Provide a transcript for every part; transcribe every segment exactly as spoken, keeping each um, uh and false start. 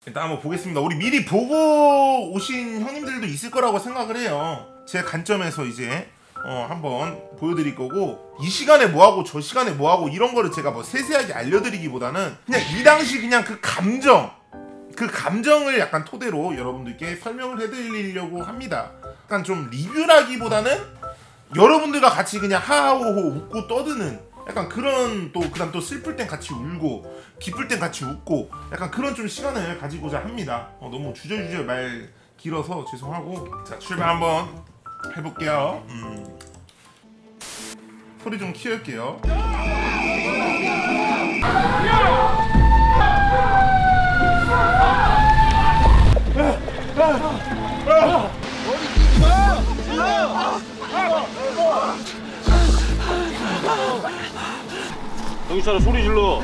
일단 한번 보겠습니다. 우리 미리 보고 오신 형님들도 있을 거라고 생각을 해요. 제 관점에서 이제 어 한번 보여드릴 거고, 이 시간에 뭐하고 저 시간에 뭐하고 이런 거를 제가 뭐 세세하게 알려드리기보다는 그냥 이 당시 그냥 그 감정 그 감정을 약간 토대로 여러분들께 설명을 해드리려고 합니다. 약간 좀 리뷰라기보다는 여러분들과 같이 그냥 하하호호 웃고 떠드는 약간 그런, 또 그다음 또 슬플 땐 같이 울고 기쁠 땐 같이 웃고 약간 그런 좀 시간을 가지고자 합니다. 어, 너무 주저주저 말 길어서 죄송하고, 자 출발 한번 해볼게요. 음. 소리 좀 키울게요. 정신 차려, 소리 질러.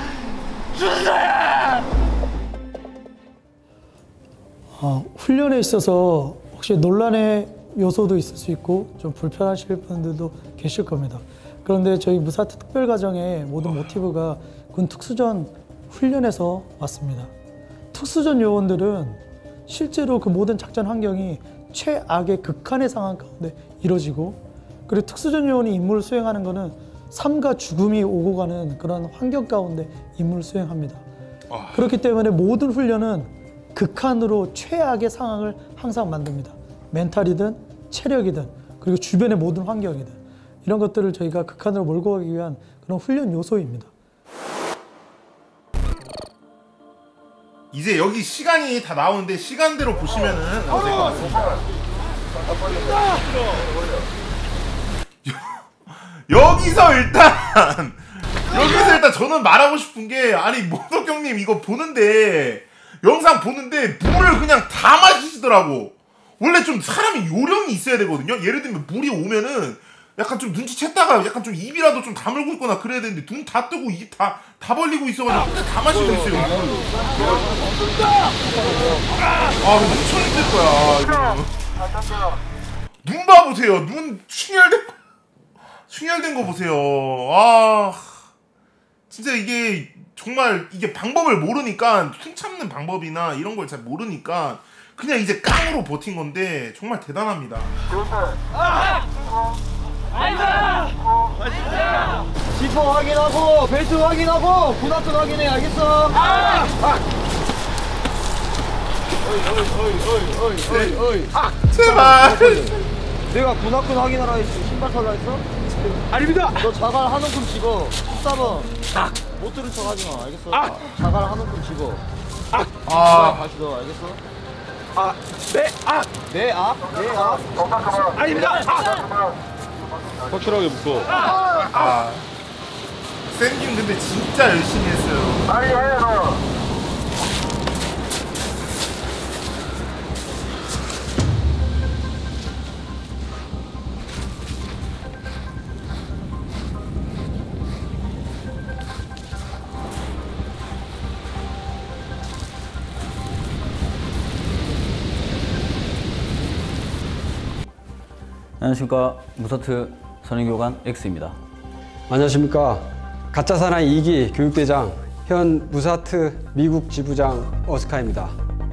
어, 훈련에 있어서 혹시 논란의 요소도 있을 수 있고 좀 불편하실 분들도 계실 겁니다. 그런데 저희 무사트 특별과정의 모든 모티브가 군 특수전 훈련에서 왔습니다. 특수전 요원들은 실제로 그 모든 작전 환경이 최악의 극한의 상황 가운데 이루어지고, 그리고 특수전 요원이 임무를 수행하는 것은 삶과 죽음이 오고 가는 그런 환경 가운데 임무를 수행합니다. 그렇기 때문에 모든 훈련은 극한으로 최악의 상황을 항상 만듭니다. 멘탈이든 체력이든 그리고 주변의 모든 환경이든 이런 것들을 저희가 극한으로 몰고 가기 위한 그런 훈련 요소입니다. 이제 여기 시간이 다 나오는데 시간대로 보시면은 어, 될 것 같습니다. 여기서 일단 여기서 일단 저는 말하고 싶은 게, 아니 모덕경님 이거 보는데 영상 보는데 물을 그냥 다 마시더라고. 원래 좀 사람이 요령이 있어야 되거든요. 예를 들면 물이 오면은 약간 좀 눈치챘다가 약간 좀 입이라도 좀 다물고 있거나 그래야 되는데 눈 다 뜨고 입 다 다 벌리고 있어가지고 혼자 다 마시고 있어요. 아 엄청 힘들 거야 이거. 눈 봐보세요. 눈 충혈된 거 충혈된 거 보세요. 아 진짜 이게 정말 이게 방법을 모르니까, 숨 참는 방법이나 이런 걸 잘 모르니까 그냥 이제 깡으로 버틴 건데 정말 대단합니다. 지퍼 확인하고 벨트 확인하고 군함선 확인해. 알겠어? 아! 아! 어이 어이 어이 어이 어이 어이 아! 제발. 내가 군함선 확인하라 했지 신발 살라 했어? 아닙니다. 너 자갈 한 움큼 집어. 십사 번 아! 못 들은 척 하지 마. 알겠어? 아! 자갈 한 움큼 집어. 아! 아! 다시 넣어. 알겠어? 아! 네! 아! 네! 아! 네! 아! 아닙니다. 아! 확실하게 묶어. 아 쌤님 근데 진짜 열심히 했어요. 아니 아니 안녕하십니까. 무사트 선행교관 X입니다. 안녕하십니까. 가짜 사나이 이 기 교육대장 현 무사트 미국 지부장 어스카입니다.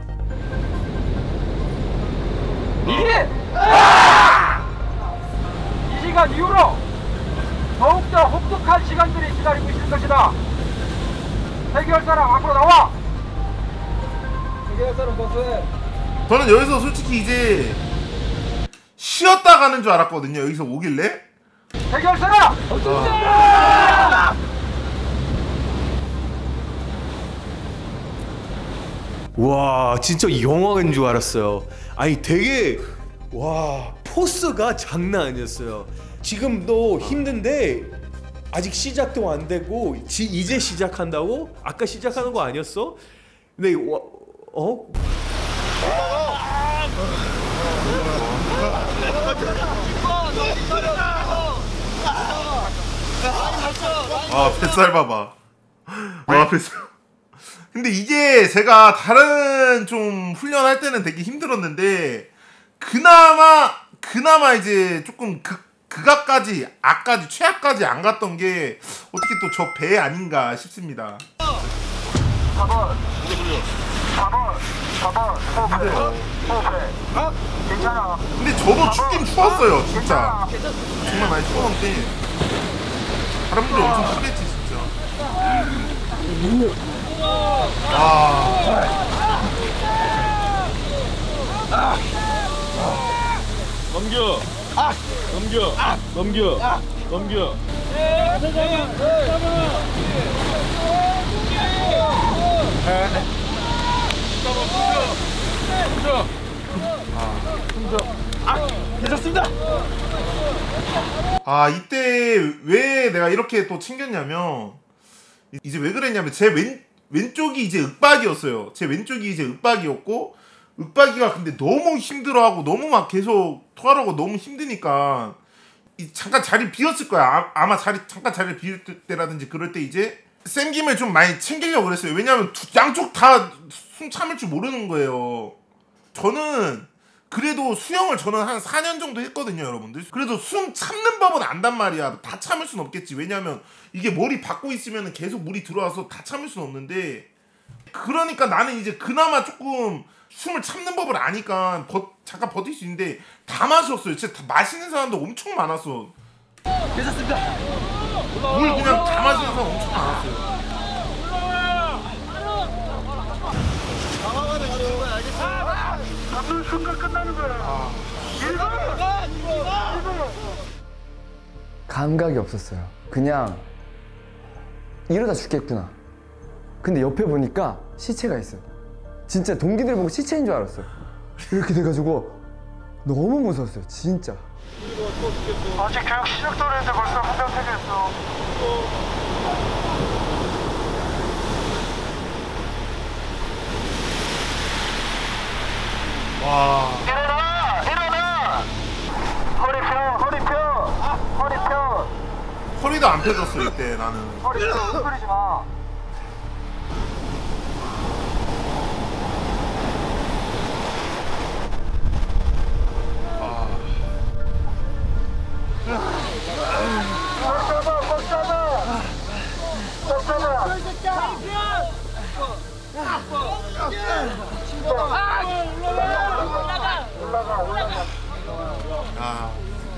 이게 아! 이 시간 이후로 더욱더 혹독한 시간들이 기다리고 있을 것이다. 해결 사람 앞으로 나와. 해결 사람 거수해. 저는 여기서 솔직히 이제 쉬었다 가는 줄 알았거든요. 여기서 오길래. 해결사라! 아. 와 진짜 영화인 줄 알았어요. 아니 되게 와 포스가 장난 아니었어요. 지금도 힘든데 아직 시작도 안 되고 지, 이제 시작한다고? 아까 시작하는 거 아니었어? 근데 와, 어? 아 뱃살 봐봐. 와 뱃살. 근데 이게 제가 다른 좀 훈련할 때는 되게 힘들었는데 그나마 그나마 이제 조금 극 극악까지 악까지 최악까지 안 갔던 게 어떻게 또 저 배 아닌가 싶습니다. 사 번 사 번 근데 저도 춥긴 추웠어요 진짜. 정말 많이 추웠는데 다른 분들 엄청 심했지 진짜. 아. 넘겨. 넘겨. 넘겨. 넘겨. 아 이때 왜 내가 이렇게 또 챙겼냐면 이제 왜 그랬냐면 제 왼, 왼쪽이 이제 윽박이었어요. 제 왼쪽이 이제 윽박이었고 윽박이가 근데 너무 힘들어하고 너무 막 계속 토하라고 너무 힘드니까 이 잠깐 자리 비었을 거야. 아, 아마 자리 잠깐 자리를 비울 때라든지 그럴 때 이제 쌤김을 좀 많이 챙기려고 그랬어요. 왜냐면 두, 양쪽 다 숨 참을 줄 모르는 거예요. 저는 그래도 수영을 저는 한 사 년 정도 했거든요 여러분들. 그래도 숨 참는 법은 안단 말이야. 다 참을 순 없겠지. 왜냐면 이게 머리 박고 있으면 계속 물이 들어와서 다 참을 순 없는데, 그러니까 나는 이제 그나마 조금 숨을 참는 법을 아니까 버, 잠깐 버틸 수 있는데 다 마셨어요. 진짜 다 마시는 사람도 엄청 많았어. 괜찮습니다. 물 그냥 다 마시는 사람 엄청 많았어요. 잡는 순간 끝나는 거야. 감각이 없었어요. 그냥 이러다 죽겠구나. 근데 옆에 보니까 시체가 있어요. 진짜 동기들 보고 시체인 줄 알았어요. 이렇게 돼가지고 너무 무서웠어요. 진짜. 아직 교육 시작도 안 했는데 벌써 한 명 퇴계했어. 와. 일어나! 일어나! 허리 펴! 허리 펴! 허리 펴! 허리도 안 펴졌어 이때 나는. 허리 펴! 흔들리지 마! 꽉 잡아! 꽉 잡아! 꽉 잡아! 올라가! 올라가! 아.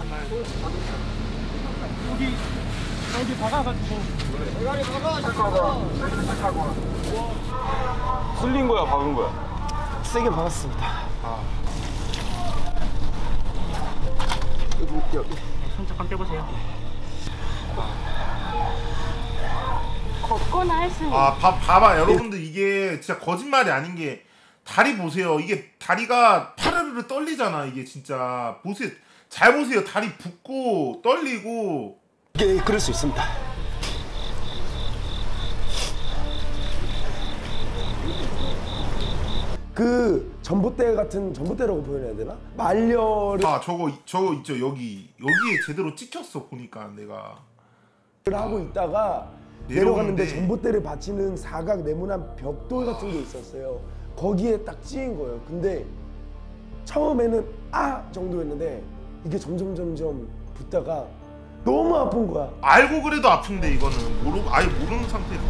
쓸린 거야, 박은 거야? 세게 박았습니다. 아. 여기 여기. 손톱 감 떼보세요. 걷거나 할 수 있는. 아, 봐, 봐봐 여러분들 이게 진짜 거짓말이 아닌 게 다리 보세요. 이게 다리가 파르르 떨리잖아. 이게 진짜 보세요. 잘 보세요. 다리 붓고 떨리고. 이게 그럴 수 있습니다. 그 전봇대 같은 전봇대라고 표현해야 되나? 말려를 아 저거 저거 있죠. 여기 여기에 제대로 찍혔어 보니까 내가 하고 있다가 내려오는데. 내려가는데 전봇대를 받치는 사각 네모난 벽돌 같은 게 있었어요. 거기에 딱 찌인 거예요. 근데 처음에는 아 정도였는데 이게 점점 점점 붙다가 너무 아픈 거야. 알고 그래도 아픈데 이거는 모르고 아예 모르는 상태에서.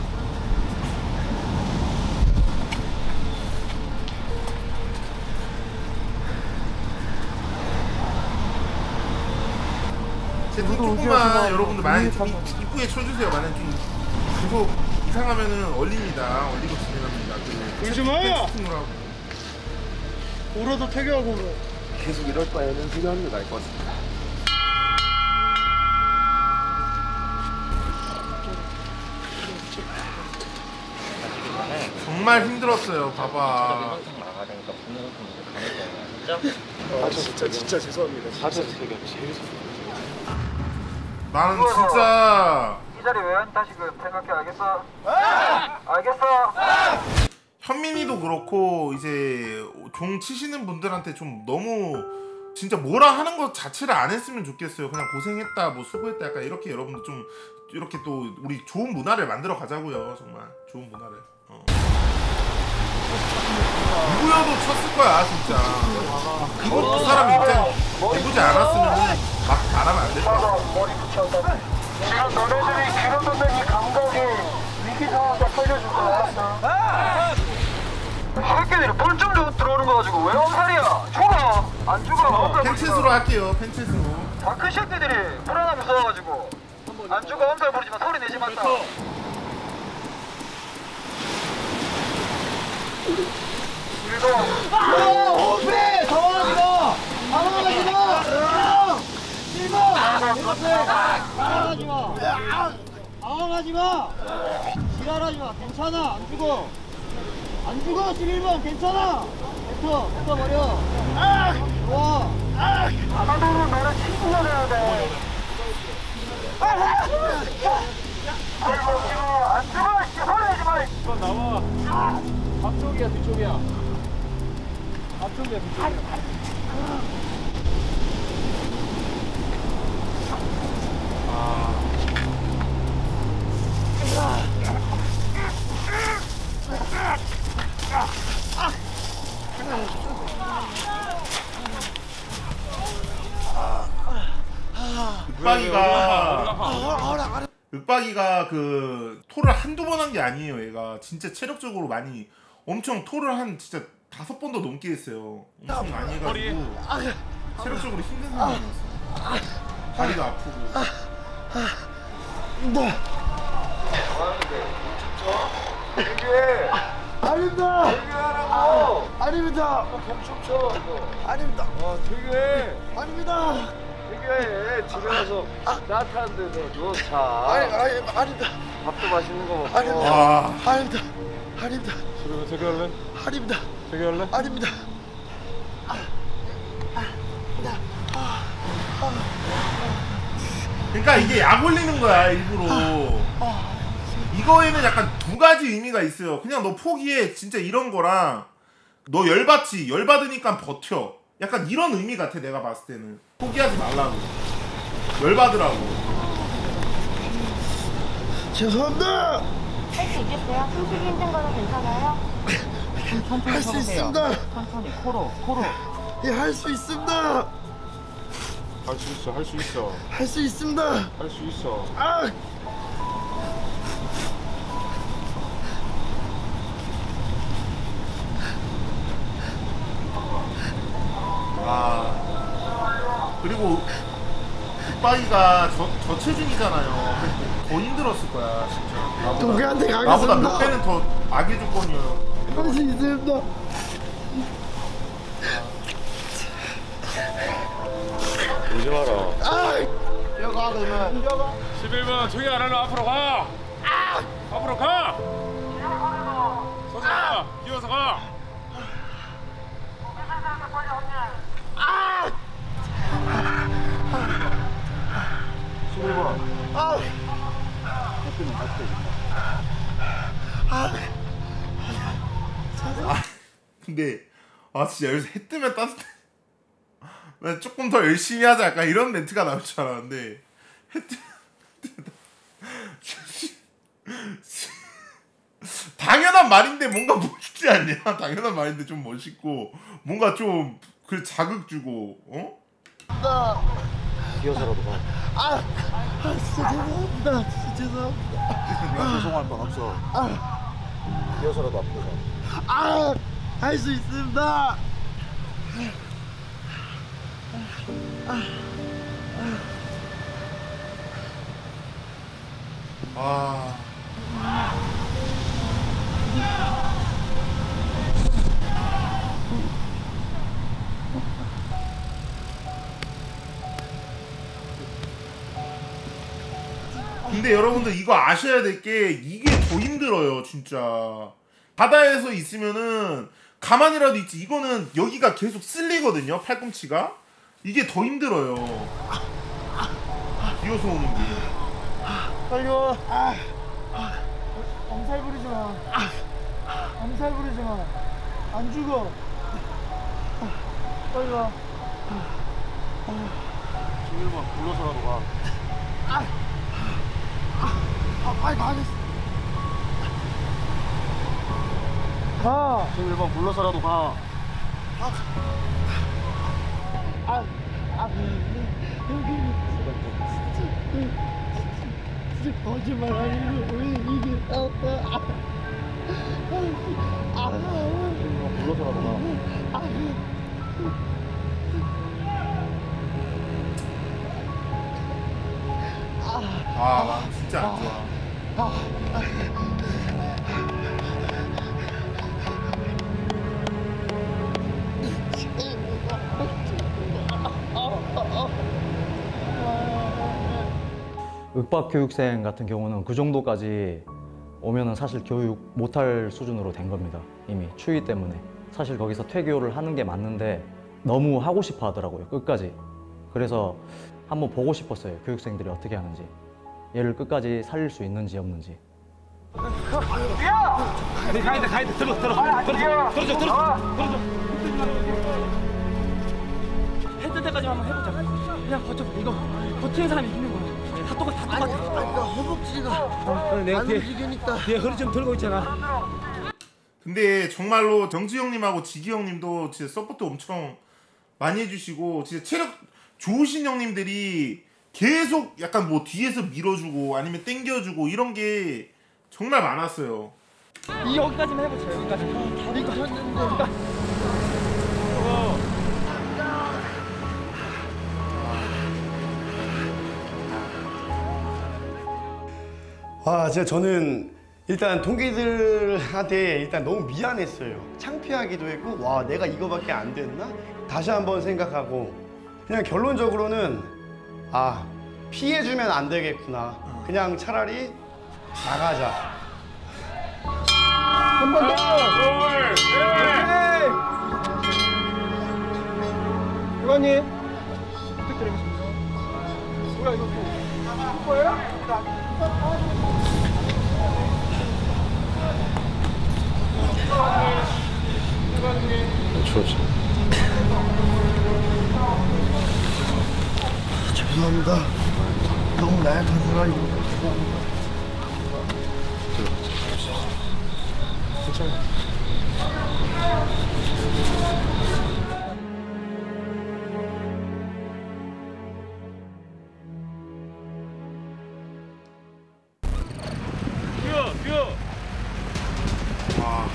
채팅 조금만 여러분들 많이 좀 이쁘게 쳐주세요. 만약 좀 계속 이상하면은 얼립니다. 얼리고 진행합니다. 그 울지 마! 채팅으로 하고. 울어도 퇴교하고 울어. 계속 이럴 바에는 퇴교하는 게 나을 것 같습니다. 정말 힘들었어요. 봐봐. 아 진짜 진짜 죄송합니다. 진짜. 나는 진짜 이 자리 왜 한다 지금 생각해. 알겠어? 알겠어? 현민이도 그렇고 이제 종 치시는 분들한테 좀 너무 진짜 뭐라 하는 것 자체를 안 했으면 좋겠어요. 그냥 고생했다, 뭐 수고했다, 약간 이렇게 여러분들 좀 이렇게 또 우리 좋은 문화를 만들어 가자고요. 정말 좋은 문화를. 어. 누구여도 쳤을 거야 진짜. 그거 그 사람 입장 해보지 않았으면 막 말하면 안 될 거야. 머리 붙였다. 지금 너네들이 길어졌는 이 감각이 위기 상황 다 살려줄 거야. 알았어? 새끼들이 벌점 좀 들어오는 거 가지고 왜 엄살이야? 죽어! 안 죽어! 펜체스로 할게요. 펜체스로. 다큰 새끼들이 불안함이 있어가지고 안 죽어 엄살 부리지만 소리 내지 말자. 일동. 오, 그래! 당황하지 마! 당황하지 마! 일 번! 당황하지 마! 당황하지 마! 지랄하지 마! 괜찮아! 안 죽어! 안 죽어! 십일 번! 괜찮아! 뱉어! 뱉어버려! 좋아! 하나도는 나를 친구해야 돼. 아이고 지금 안 죽어! 씨, 소리 내지 마! 이건 나와. 앞쪽이야 뒤쪽이야. 앞쪽이야 뒤쪽이야. 윽박이가 윽박이가 그 토를 한두 번 한 게 아니에요. 얘가 진짜 체력적으로 많이 엄청 토를 한 진짜 다섯 번도 넘게 했어요. 엄청 많이 해가지고 체력적으로 힘든 상황이었어요. 다리도 아프고. 이게 아닙니다! 얘기하라고! 아닙니다! 멈춤쳐 아닙니다! 어 되게 아닙니다! 되게 집에 가서 따뜻한데 너 누워서 자. 아니, 아니, 아닙니다! 밥도 맛있는 거 먹고. 아닙니다! 와. 아닙니다! 아닙니다! 저기 저기 할래? 아닙니다! 저기 할래? 아닙니다! 그러니까 이게 약 올리는 거야 일부러. 이거에는 약간 두 가지 의미가 있어요. 그냥 너 포기해 진짜 이런 거랑 너 열받지 열받으니까 버텨 약간 이런 의미 같아. 내가 봤을 때는 포기하지 말라고 열받으라고. 죄송합니다! 할 수 있겠어요? 숨쉬기 힘든 거는 괜찮아요? 할 수 있습니다! 천천히 코로 코로. 예, 할 수 있습니다! 할 수 있어 할 수 있어 할 수 있습니다! 할 수 있어. 아! 아 그리고 윽박이가 저, 저체중이잖아요. 더 힘들었을 거야 진짜. 나보다, 동기한테 가겠습니다. 나보다 몇 배는 더 악의 조건이에요. 할 수 있습니다! 울지 마라. 아! 뛰어가 그러면 뛰어가! 십일 번 저기 안 하려 앞으로 가. 앞으로 가. 서준아 기어서 가. 십일 번. 아! 아 근데 아 진짜 여기서 해 뜨면 따뜻해. 나 조금 더 열심히 하자 약간 이런 멘트가 나올 줄 알았는데 해 뜨면 당연한 말인데 뭔가 멋있지 않냐? 당연한 말인데 좀 멋있고 뭔가 좀 그 자극 주고 어? 나 기어서라도 가. 아! 아 진짜 죄송합니다. 진짜 죄송합니다. 네가 죄송할 건 없어. 아! 기어서라도 앞으로 가. 아! 할 수 있습니다. 아. 근데 여러분들 이거 아셔야 될 게 이게 더 힘들어요 진짜. 바다에서 있으면은 가만히라도 있지 이거는 여기가 계속 쓸리거든요 팔꿈치가. 이게 더 힘들어요 기어서 오는 게. 빨리 와. 아! 엄살 부리지 마. 엄살 부리지 마. 안 죽어. 빨리 와. 십일 번 불러서라도 가. 아! 아, 빨리 가겠어. 가. 십일 번 불러서라도 가. 아, 아, 아, 여기 진짜, 진짜 거짓말 아니고 왜 이게 나왔다. 불러서라도 가. 아, 마음 진짜 안 좋아. 윽박 교육생 같은 경우는 그 정도까지 오면은 사실 교육 못할 수준으로 된 겁니다. 이미 추위 때문에. 사실 거기서 퇴교를 하는 게 맞는데 너무 하고 싶어 하더라고요, 끝까지. 그래서 한번 보고 싶었어요, 교육생들이 어떻게 하는지. 얘를 끝까지 살릴 수 있는지 없는지. 가이드 가이드 가이드 들어 들어 들어 들어 들어 들어 했을 때까지만 한번 해보자. 그냥 버텨. 이거 버티는 사람이 이기는 거야. 다 똑같아, 다 똑같아. 그러니까 허벅지가 어, 내가 안 뒤에 움직이니까. 뒤에 허리 좀 들고 있잖아. 근데 정말로 정지 형님하고 지기 형님도 진짜 서포트 엄청 많이 해주시고 진짜 체력 좋으신 형님들이 계속 약간 뭐 뒤에서 밀어주고 아니면 땡겨주고 이런 게 정말 많았어요. 이 여기까지만 해보자. 여기까지. 이거 했는데. 아, 진짜 저는 일단 동기들한테 일단 너무 미안했어요. 창피하기도 했고, 와, 내가 이거밖에 안 됐나? 다시 한번 생각하고 그냥 결론적으로는 아, 피해주면 안 되겠구나. 그냥 차라리 나가자. 한 번 더. 의원님 부탁드리겠습니다. 뭐야 이거 뭐예요? 좋지. 죄송합니다. 너무 나약하더라 이거. 괜찮아. 뛰어 뛰어. 아.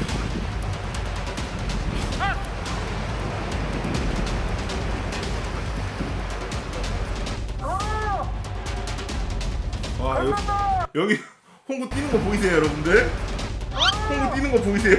와, 여기, 여기 홍구 뛰는 거 보이세요, 여러분들? 홍구 뛰는 거 보이세요?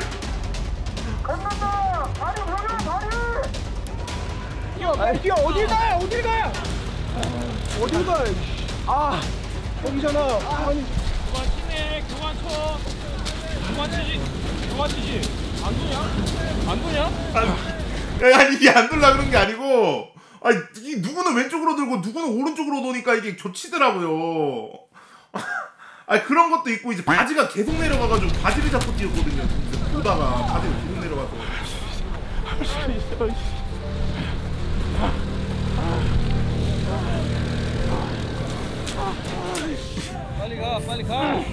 뛰어, 빨리 뛰어. 어딜 가요? 어딜 가요? 어딜 가요? 아, 거기잖아. 아니. 교관 치네. 교관 쳐. 교관 치지. 교관 치지. 안 도냐? 안 도냐? 아니, 아니 이게 안 돌라 그런 게 아니고, 아니 이 누구는 왼쪽으로 들고 누구는 오른쪽으로 도니까 이게 좋치더라고요. 아니 그런 것도 있고 이제 바지가 계속 내려가가지고 바지를 잡고 뛰었거든요. 보다가 바지가 계속 내려가서. 빨리 가, 빨리 가.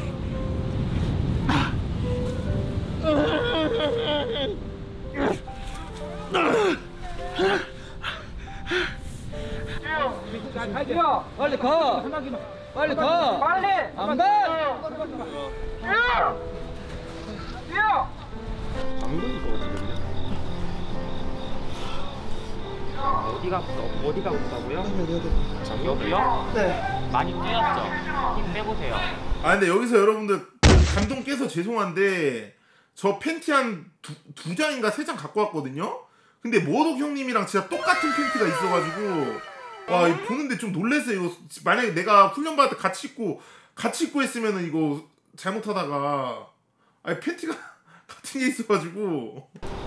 뛰어. 빨리 가. 빨리 가. 빨리. 안 가. 뛰어. 뛰어. 어디가 어디가 없다고요? 여기요? 네. 많이 뛰었죠. 힘 빼보세요. 아 근데 여기서 여러분들 감동 깨서 죄송한데 저 팬티 한 두 두 장인가 세 장 갖고 왔거든요. 근데 모독 형님이랑 진짜 똑같은 팬티가 있어가지고 와 이거 보는데 좀 놀랐어요. 이거 만약에 내가 훈련 받을 때 같이 입고 같이 입고 했으면은 이거 잘못하다가 아니 팬티가 같은 게 있어가지고.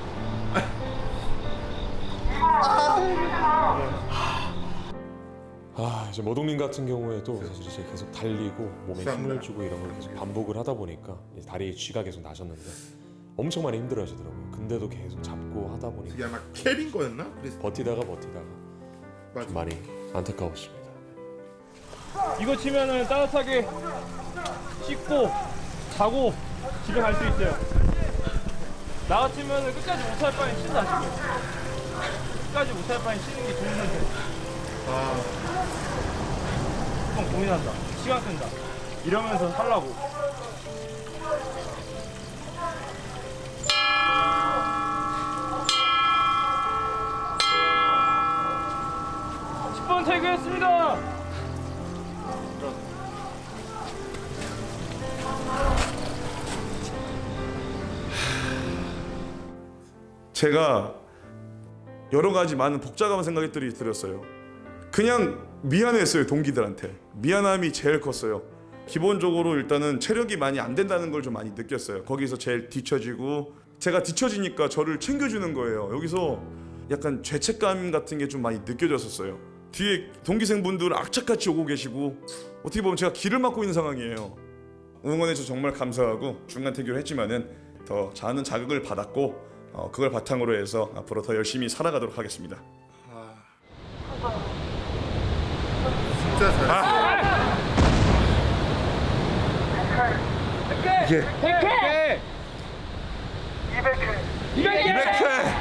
아 이제 모독님 같은 경우에도 사실 이제 계속 달리고 몸에 감사합니다. 힘을 주고 이런 걸 계속 반복을 하다 보니까 이제 다리에 쥐가 계속 나셨는데 엄청 많이 힘들어하시더라고요. 근데도 계속 잡고 하다 보니까 이게 아마 캡인 거였나? 그래서 버티다가 버티다가 맞아. 좀 많이 안타까웠습니다. 이거 치면은 따뜻하게 씻고 자고 집에 갈 수 있어요. 나 같으면은 끝까지 못할 바엔 쉰다 지금. 끝까지 못할 바엔 쉬는 게 좋은 선택. 아, 형 고민한다. 시간 끈다. 이러면서 살라고. 명 퇴교했습니다. 제가 여러 가지 많은 복잡한 생각들이 들었어요. 그냥 미안했어요. 동기들한테 미안함이 제일 컸어요. 기본적으로 일단은 체력이 많이 안 된다는 걸 좀 많이 느꼈어요. 거기서 제일 뒤처지고 제가 뒤처지니까 저를 챙겨주는 거예요. 여기서 약간 죄책감 같은 게 좀 많이 느껴졌었어요. 뒤에 동기생분들 악착같이 오고 계시고 어떻게 보면 제가 길을 막고 있는 상황이에요. 응원해줘서 정말 감사하고 중간 퇴교를 했지만은 더 많은 자극을 받았고 어, 그걸 바탕으로 해서 앞으로 더 열심히 살아가도록 하겠습니다. 진짜 잘했어. 이게 백 회, 이백 회, 이백 회,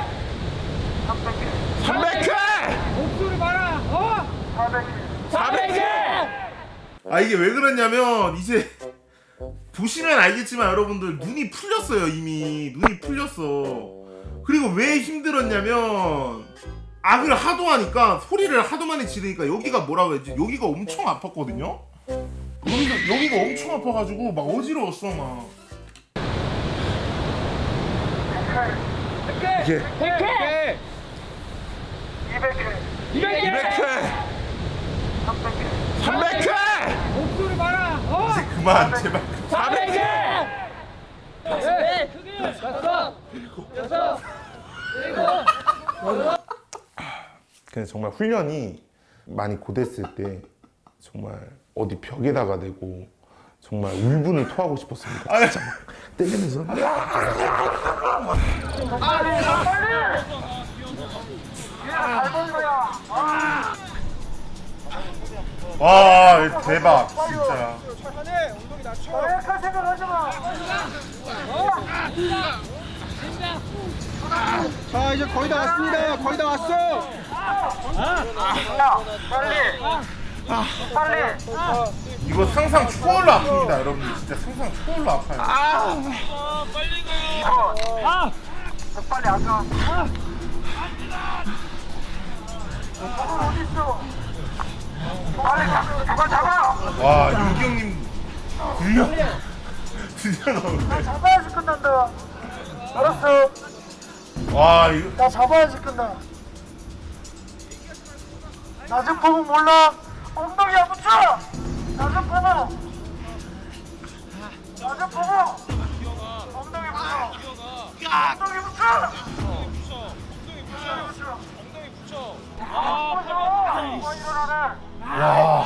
삼백 회, 목소리 봐라, 어? 사백 회, 사백 회. 아 이게 왜 그러냐면 이제 보시면 알겠지만 여러분들 눈이 풀렸어요. 이미 눈이 풀렸어. 그리고 왜 힘들었냐면 악을 하도 하니까 소리를 하도 많이 지르니까 여기가 뭐라고 해야지, 여기가 엄청 아팠거든요. 여기가, 여기가 엄청 아파가지고 막 어지러웠어 막. 이게 백 회, 이백 회, 이백 회, 삼백 회, 삼백 회. 목소리 봐라, 어? 이제 그만 제발. 사백 회. 네, 다섯, 여섯, 일곱. 근데 정말 훈련이 많이 고됐을 때 정말 어디 벽에다가 대고 정말 울분을 토하고 싶었습니다. 진짜 막 때리면서. 와 대박 진짜. 약한 생각 하지 마. 자 이제 거의 다 왔습니다. 거의 다 왔어. 야 빨리. 빨리. 이거 상상 초월로 아픕니다 여러분들. 진짜 상상 초월로 아파요. 아 빨리 가. 아 빨리 안 가. 아 어디 있어? 빨리 잡아 잡아. 와 윤기 형님 들려? 진짜 너무. 나 잡아야지 끝난다. 알았어. 와 이거. 나 잡아야지 끝나. 나 좀 보면 몰라. 엉덩이 안 붙여. 나 좀 보고. 나 좀 보고. 엉덩이 붙여. 엉덩이 붙여. 엉덩이 붙여. 엉덩이 붙여. 아 붙여. 일어나네. 와.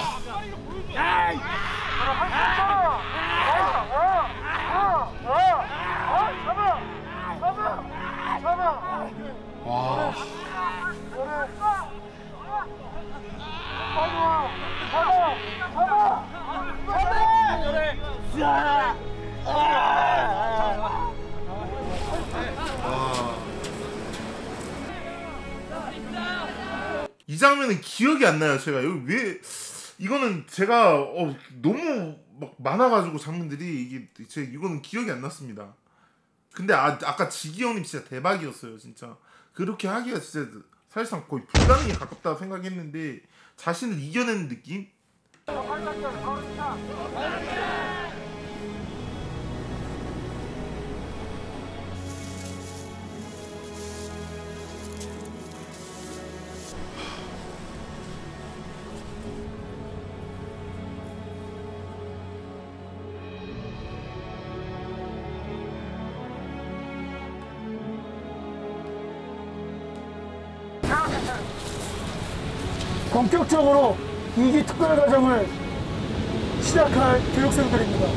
와. 이 장면은 기억이 안 나요. 제가 여기 왜 이거는 제가 어, 너무 막 많아가지고 장면들이 이게 제 이거는 기억이 안 났습니다. 근데 아, 아까 지기 형님 진짜 대박이었어요. 진짜 그렇게 하기가 진짜 사실상 거의 불가능에 가깝다고 생각했는데 자신을 이겨내는 느낌? 본격적으로 이 기 특별과정을 시작할 교육생들입니다.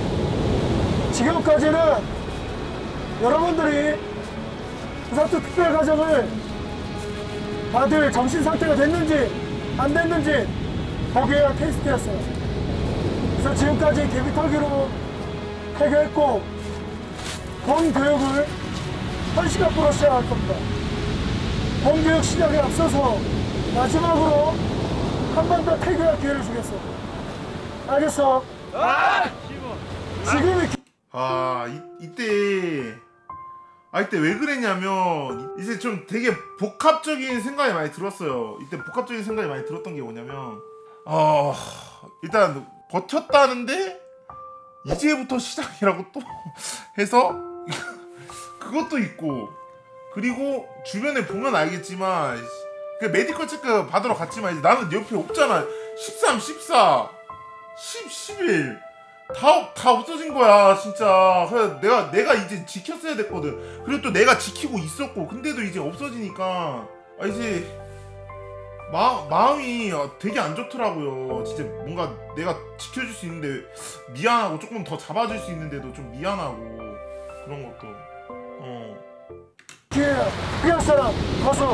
지금까지는 여러분들이 부사투 특별과정을 다들 정신상태가 됐는지 안 됐는지 보기 위한 테스트였어요. 그래서 지금까지 개비털기로 해결했고 본 교육을 한 시간부로 시작할 겁니다. 본 교육 시작에 앞서서 마지막으로 한 번 더 태교할 기회를 주겠어. 알겠어? 아! 지금이 아 이, 이때 아 이때 왜 그랬냐면 이제 좀 되게 복합적인 생각이 많이 들었어요. 이때 복합적인 생각이 많이 들었던 게 뭐냐면 어 일단 버텼다는데 이제부터 시작이라고 또 해서 그것도 있고, 그리고 주변에 보면 알겠지만 그 메디컬 체크 받으러 갔지만 이제 나는 옆에 없잖아. 십삼, 십사, 십, 십일 다, 다 없어진 거야 진짜. 그래서 내가 내가 이제 지켰어야 됐거든. 그리고 또 내가 지키고 있었고, 근데도 이제 없어지니까 아 이제 마, 마음이 되게 안 좋더라고요. 진짜 뭔가 내가 지켜줄 수 있는데 미안하고, 조금 더 잡아줄 수 있는데도 좀 미안하고 그런 것도. 어. 피할 사람 가서.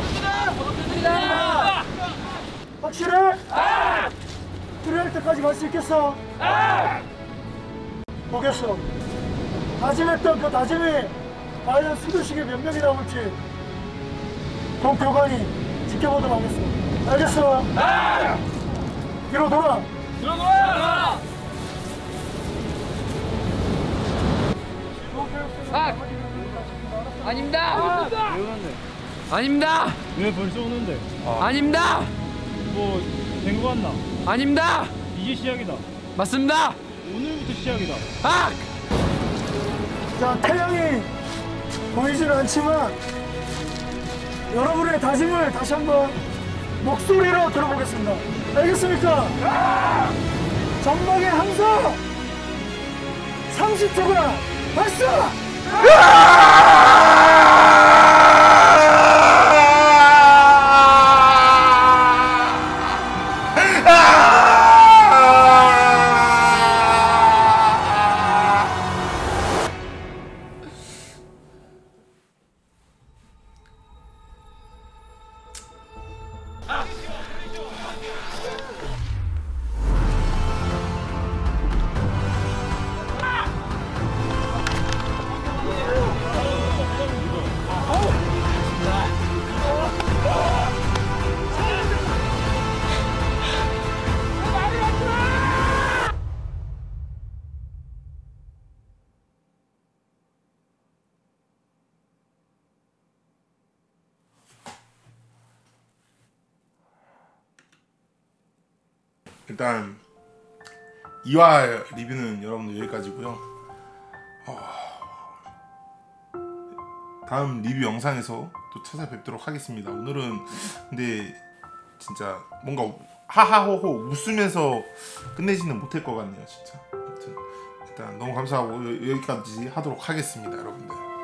확실해? 필요할 때까지 갈 수 있겠어? 보겠어. 다짐했던 그 다짐이 과연 수도식에 몇 명이 나올지 본 교관이 지켜보도록 하겠어. 알겠어? 뒤로 돌아. 뒤로 돌아. 아! 아닙니다. 아닙니다. 왜 벌써 오는데? 아닙니다. 뭐 된 거 같나? 아닙니다. 이제 시작이다. 맞습니다. 오늘부터 시작이다. 아! 자, 태양이 보이지는 않지만 여러분의 다짐을 다시 한번 목소리로 들어보겠습니다. 알겠습니까? 전방에 항상 삼십 초간 발사! 일단 이 화 리뷰는 여러분들 여기까지고요. 어... 다음 리뷰 영상에서 또 찾아뵙도록 하겠습니다. 오늘은 근데 진짜 뭔가 하하호호 웃으면서 끝내지는 못할 것 같네요 진짜. 아무튼 일단 너무 감사하고 여기까지 하도록 하겠습니다 여러분들.